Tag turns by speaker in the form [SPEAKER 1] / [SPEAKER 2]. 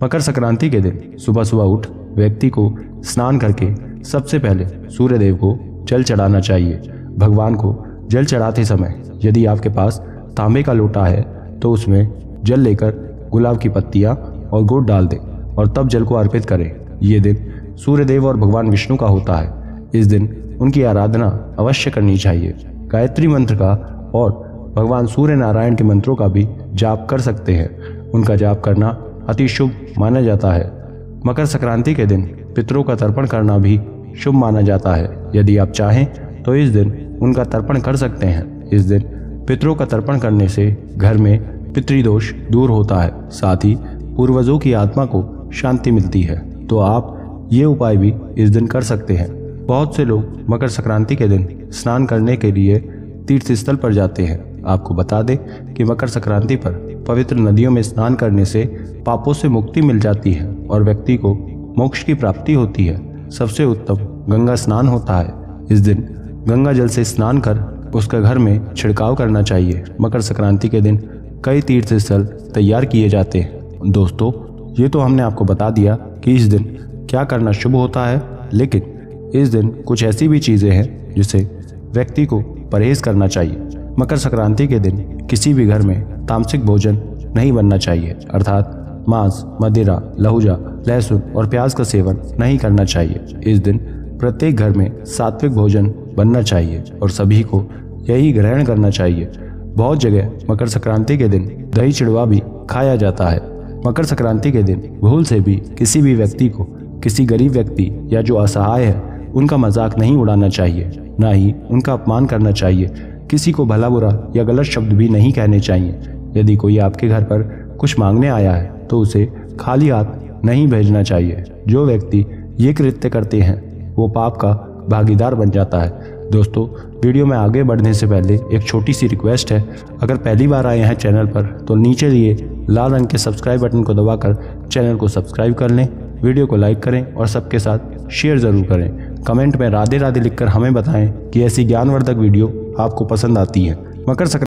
[SPEAKER 1] मकर संक्रांति के दिन सुबह सुबह उठ व्यक्ति को स्नान करके सबसे पहले सूर्य देव को जल चढ़ाना चाहिए। भगवान को जल चढ़ाते समय यदि आपके पास तांबे का लोटा है तो उसमें जल लेकर गुलाब की पत्तियां और गुड़ डाल दें और तब जल को अर्पित करें। ये दिन सूर्य देव और भगवान विष्णु का होता है। इस दिन उनकी आराधना अवश्य करनी चाहिए। गायत्री मंत्र का और भगवान सूर्य नारायण के मंत्रों का भी जाप कर सकते हैं। उनका जाप करना अति शुभ माना जाता है। मकर संक्रांति के दिन पितरों का तर्पण करना भी शुभ माना जाता है। यदि आप चाहें तो इस दिन उनका तर्पण कर सकते हैं। इस दिन पितरों का तर्पण करने से घर में पितृदोष दूर होता है, साथ ही पूर्वजों की आत्मा को शांति मिलती है। तो आप ये उपाय भी इस दिन कर सकते हैं। बहुत से लोग मकर संक्रांति के दिन स्नान करने के लिए तीर्थ स्थल पर जाते हैं। आपको बता दें कि मकर संक्रांति पर पवित्र नदियों में स्नान करने से पापों से मुक्ति मिल जाती है और व्यक्ति को मोक्ष की प्राप्ति होती है। सबसे उत्तम गंगा स्नान होता है। इस दिन गंगा जल से स्नान कर उसका घर में छिड़काव करना चाहिए। मकर संक्रांति के दिन कई तीर्थ स्थल तैयार किए जाते हैं। दोस्तों, ये तो हमने आपको बता दिया कि इस दिन क्या करना शुभ होता है, लेकिन इस दिन कुछ ऐसी भी चीज़ें हैं जिसे व्यक्ति को परहेज करना चाहिए। मकर संक्रांति के दिन किसी भी घर में तामसिक भोजन नहीं बनना चाहिए, अर्थात मांस, मदिरा, लहूजा, लहसुन और प्याज का सेवन नहीं करना चाहिए। इस दिन प्रत्येक घर में सात्विक भोजन बनना चाहिए और सभी को यही ग्रहण करना चाहिए। बहुत जगह मकर संक्रांति के दिन दही चिड़वा भी खाया जाता है। मकर संक्रांति के दिन भूल से भी किसी भी व्यक्ति को, किसी गरीब व्यक्ति या जो असहाय है, उनका मजाक नहीं उड़ाना चाहिए, ना ही उनका अपमान करना चाहिए। किसी को भला बुरा या गलत शब्द भी नहीं कहने चाहिए। यदि कोई आपके घर पर कुछ मांगने आया है तो उसे खाली हाथ नहीं भेजना चाहिए। जो व्यक्ति ये कृत्य करते हैं वो पाप का भागीदार बन जाता है। दोस्तों, वीडियो में आगे बढ़ने से पहले एक छोटी सी रिक्वेस्ट है। अगर पहली बार आए हैं चैनल पर तो नीचे दिए लाल रंग के सब्सक्राइब बटन को दबाकर चैनल को सब्सक्राइब कर लें, वीडियो को लाइक करें और सबके साथ शेयर ज़रूर करें। कमेंट में राधे राधे लिखकर हमें बताएं कि ऐसी ज्ञानवर्धक वीडियो आपको पसंद आती है। मकर